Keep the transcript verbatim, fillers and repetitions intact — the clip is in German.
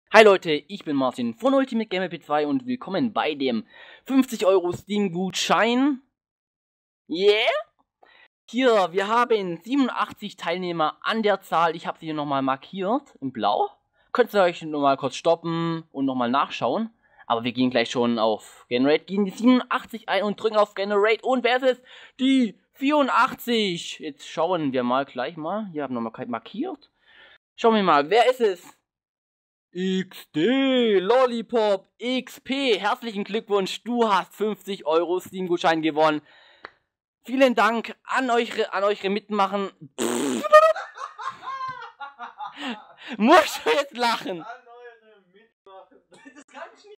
Hi Leute, ich bin Martin von Ultimate Gamer P zwei und willkommen bei dem fünfzig Euro Steam-Gutschein. Yeah! Hier, wir haben siebenundachtzig Teilnehmer an der Zahl. Ich habe sie hier nochmal markiert in blau. Könnt ihr euch nochmal kurz stoppen und nochmal nachschauen. Aber wir gehen gleich schon auf Generate, gehen die siebenundachtzig ein und drücken auf Generate. Und wer ist es? Die vierundachtzig. Jetzt schauen wir mal gleich mal. Hier haben wir nochmal markiert. Schauen wir mal, wer ist es? X D, Lollipop, X P, herzlichen Glückwunsch, du hast fünfzig Euro Steam-Gutschein gewonnen. Vielen Dank an euch, an eure Mitmachen. Musst du jetzt lachen?